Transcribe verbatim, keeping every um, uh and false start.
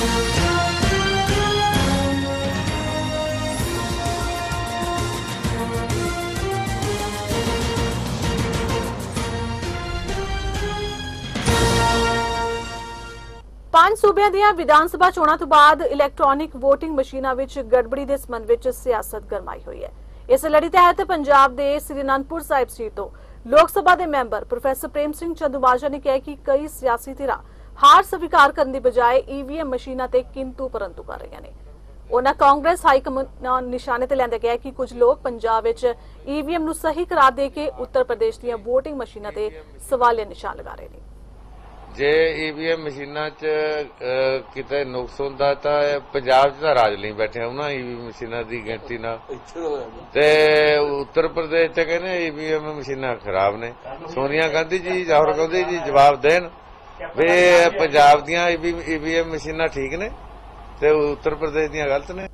ਪੰਜ ਸੂਬਿਆਂ ਦੀਆਂ ਵਿਧਾਨ ਸਭਾ ਚੋਣਾਂ ਤੋਂ ਬਾਅਦ ਇਲੈਕਟ੍ਰੋਨਿਕ ਵੋਟਿੰਗ ਮਸ਼ੀਨਾਂ ਵਿੱਚ ਗੜਬੜੀ ਦੇ ਸੰਬੰਧ ਵਿੱਚ ਸਿਆਸਤ ਗਰਮਾਈ ਹੋਈ ਹੈ। ਇਸ ਲੜੀ ਤਹਿਤ ਪੰਜਾਬ ਦੇ ਸ੍ਰੀ ਅਨੰਦਪੁਰ ਸਾਹਿਬ ਸੀਟ ਤੋਂ ਲੋਕ ਸਭਾ ਦੇ ਮੈਂਬਰ ਪ੍ਰੋਫੈਸਰ ਪ੍ਰੇਮ ਸਿੰਘ ਚੰਦੂਮਾਜਰਾ ਨੇ ਕਿਹਾ ਕਿ ਕਈ ਸਿਆਸੀ ਧਿਰਾਂ ਹਾਰ ਸਵੀਕਾਰ ਕਰਨ ਦੀ ਬਜਾਏ ਈਵੀਐਮ ਮਸ਼ੀਨਾਂ ਤੇ ਕਿੰਤੂ ਪਰੰਤੂ ਕਰ ਰਹੀਆਂ ਨੇ। ਉਹਨਾਂ ਕਾਂਗਰਸ ਹਾਈ ਕਮਾਨ ਨਿਸ਼ਾਨੇ ਤੇ ਲੈਂਦੇ ਕਿਹਾ ਕਿ ਕੁਝ ਲੋਕ ਪੰਜਾਬ ਵਿੱਚ ਈਵੀਐਮ ਨੂੰ ਸਹੀ ਕਰਾਰ ਦੇ ਕੇ ਉੱਤਰ ਪ੍ਰਦੇਸ਼ ਦੀਆਂ ਵੋਟਿੰਗ ਮਸ਼ੀਨਾਂ ਤੇ ਸਵਾਲੀਆ ਨਿਸ਼ਾਨ ਲਗਾ ਰਹੇ ਨੇ। ਜੇ ਈਵੀਐਮ ਮਸ਼ੀਨਾਂ 'ਚ ਕਿਤੇ ਨੁਕਸ ਹੁੰਦਾ ਤਾਂ ਪੰਜਾਬ 'ਚ ਤਾਂ ਰਾਜ ਲਈ ਬੈਠੇ ਉਹਨਾਂ ਈਵੀਐਮ ਮਸ਼ੀਨਾਂ ਦੀ ਗਿਣਤੀ ਨਾਲ, ਤੇ ਉੱਤਰ ਪ੍ਰਦੇਸ਼ 'ਚ ਕਹਿੰਦੇ ਈਵੀਐਮ ਮਸ਼ੀਨਾਂ ਖਰਾਬ ਨੇ। ਸੋਨੀਆ ਗਾਂਧੀ ਜੀ ਰਾਹੁਲ ਗਾਂਧੀ ਜੀ ਜਵਾਬ ਦੇਣ ਵੀ ਪੰਜਾਬ ਦੀਆਂ ਈਵੀਐਮ ਮਸ਼ੀਨਾਂ ਠੀਕ ਨੇ ਤੇ ਉੱਤਰ ਪ੍ਰਦੇਸ਼ ਦੀਆਂ ਗਲਤ ਨੇ।